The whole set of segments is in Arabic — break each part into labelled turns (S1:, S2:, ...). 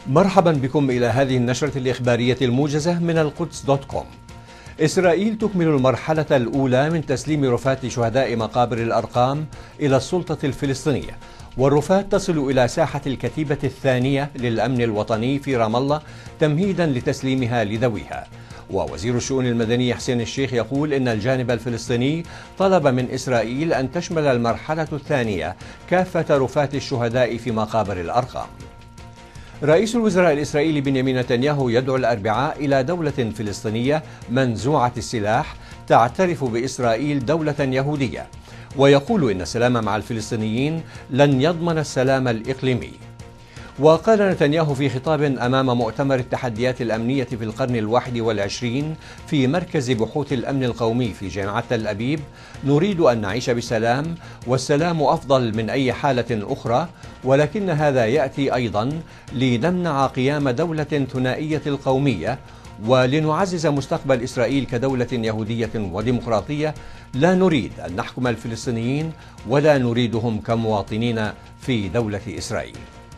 S1: مرحبا بكم إلى هذه النشرة الإخبارية الموجزة من القدس دوت كوم. إسرائيل تكمل المرحلة الأولى من تسليم رفات شهداء مقابر الأرقام إلى السلطة الفلسطينية، والرفات تصل إلى ساحة الكتيبة الثانية للأمن الوطني في رام الله تمهيدا لتسليمها لذويها. ووزير الشؤون المدنية حسين الشيخ يقول إن الجانب الفلسطيني طلب من إسرائيل أن تشمل المرحلة الثانية كافة رفات الشهداء في مقابر الأرقام. رئيس الوزراء الإسرائيلي بنيامين نتنياهو يدعو الأربعاء إلى دولة فلسطينية منزوعة السلاح تعترف بإسرائيل دولة يهودية، ويقول إن السلام مع الفلسطينيين لن يضمن السلام الإقليمي. وقال نتنياهو في خطاب أمام مؤتمر التحديات الأمنية في القرن الواحد والعشرين في مركز بحوث الأمن القومي في جامعة تل أبيب: نريد أن نعيش بسلام، والسلام أفضل من أي حالة أخرى، ولكن هذا يأتي أيضا لنمنع قيام دولة ثنائية القومية ولنعزز مستقبل إسرائيل كدولة يهودية وديمقراطية. لا نريد أن نحكم الفلسطينيين ولا نريدهم كمواطنين في دولة إسرائيل.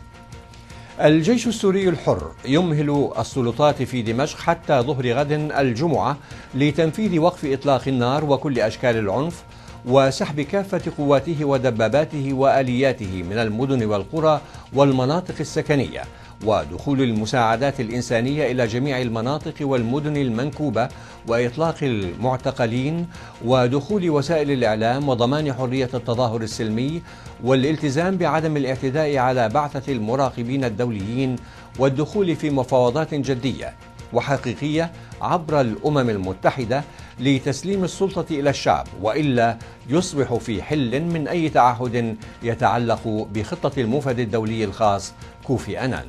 S1: الجيش السوري الحر يمهل السلطات في دمشق حتى ظهر غد الجمعة لتنفيذ وقف إطلاق النار وكل أشكال العنف وسحب كافة قواته ودباباته وآلياته من المدن والقرى والمناطق السكنية، ودخول المساعدات الإنسانية إلى جميع المناطق والمدن المنكوبة، وإطلاق المعتقلين، ودخول وسائل الإعلام، وضمان حرية التظاهر السلمي، والالتزام بعدم الاعتداء على بعثة المراقبين الدوليين، والدخول في مفاوضات جدية وحقيقية عبر الأمم المتحدة لتسليم السلطة إلى الشعب، وإلا يصبح في حل من أي تعهد يتعلق بخطة الموفد الدولي الخاص كوفي أنان.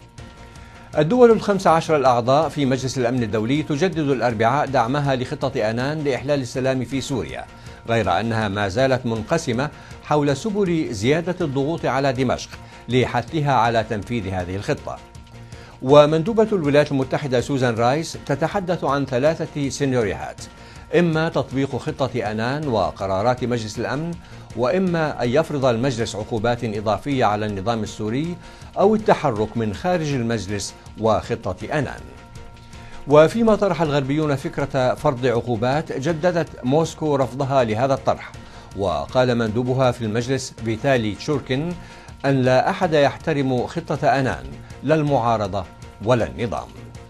S1: الدول ال15 الأعضاء في مجلس الأمن الدولي تجدد الأربعاء دعمها لخطة أنان لإحلال السلام في سوريا، غير أنها ما زالت منقسمة حول سبل زيادة الضغوط على دمشق لحثها على تنفيذ هذه الخطة. ومندوبة الولايات المتحدة سوزان رايس تتحدث عن 3 سيناريوهات: إما تطبيق خطة أنان وقرارات مجلس الأمن، وإما أن يفرض المجلس عقوبات إضافية على النظام السوري، أو التحرك من خارج المجلس وخطة أنان. وفيما طرح الغربيون فكرة فرض عقوبات، جددت موسكو رفضها لهذا الطرح، وقال مندوبها في المجلس فيتالي تشوركين أن لا أحد يحترم خطة أنان، لا المعارضة ولا النظام.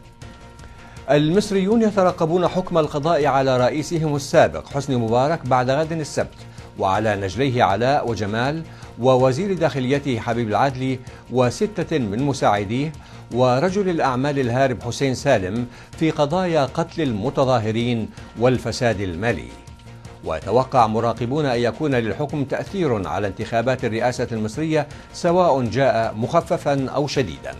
S1: المصريون يترقبون حكم القضاء على رئيسهم السابق حسني مبارك بعد غد السبت، وعلى نجليه علاء وجمال، ووزير داخليته حبيب العدلي، و6 من مساعديه، ورجل الأعمال الهارب حسين سالم، في قضايا قتل المتظاهرين والفساد المالي. ويتوقع مراقبون أن يكون للحكم تأثير على انتخابات الرئاسة المصرية سواء جاء مخففا أو شديدا.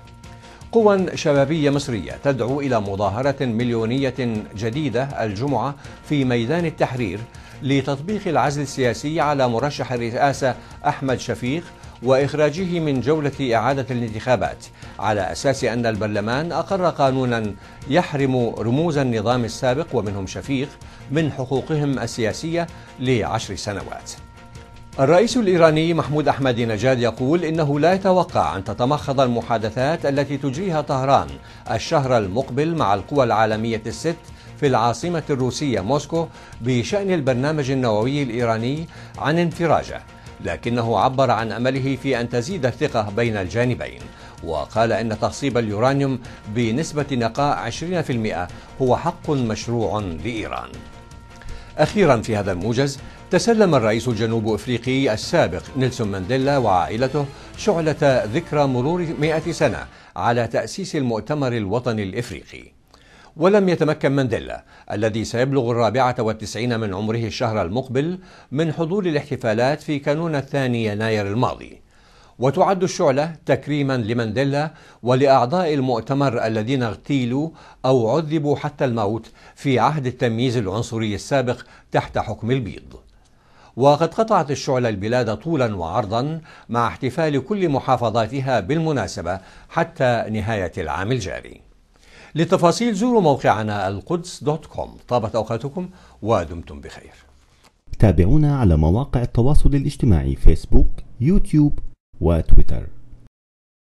S1: قوى شبابية مصرية تدعو إلى مظاهرة مليونية جديدة الجمعة في ميدان التحرير لتطبيق العزل السياسي على مرشح الرئاسة أحمد شفيق وإخراجه من جولة إعادة الانتخابات، على أساس أن البرلمان أقر قانونا يحرم رموز النظام السابق ومنهم شفيق من حقوقهم السياسية ل10 سنوات. الرئيس الإيراني محمود أحمدي نجاد يقول إنه لا يتوقع أن تتمخض المحادثات التي تجريها طهران الشهر المقبل مع القوى العالمية ال6 في العاصمة الروسية موسكو بشأن البرنامج النووي الإيراني عن انفراجه، لكنه عبر عن أمله في أن تزيد الثقة بين الجانبين، وقال إن تخصيب اليورانيوم بنسبة نقاء 20% هو حق مشروع لإيران. أخيرا في هذا الموجز، تسلم الرئيس الجنوب أفريقي السابق نيلسون مانديلا وعائلته شعلة ذكرى مرور 100 سنة على تأسيس المؤتمر الوطني الإفريقي. ولم يتمكن مانديلا الذي سيبلغ 94 من عمره الشهر المقبل من حضور الاحتفالات في كانون 2 يناير الماضي. وتعد الشعلة تكريما لمانديلا ولأعضاء المؤتمر الذين اغتيلوا أو عذبوا حتى الموت في عهد التمييز العنصري السابق تحت حكم البيض. وقد قطعت الشعلة البلاد طولا وعرضا مع احتفال كل محافظاتها بالمناسبة حتى نهاية العام الجاري. للتفاصيل زوروا موقعنا القدس دوت كوم. طابت أوقاتكم ودمتم بخير.
S2: تابعونا على مواقع التواصل الاجتماعي فيسبوك، يوتيوب وتويتر.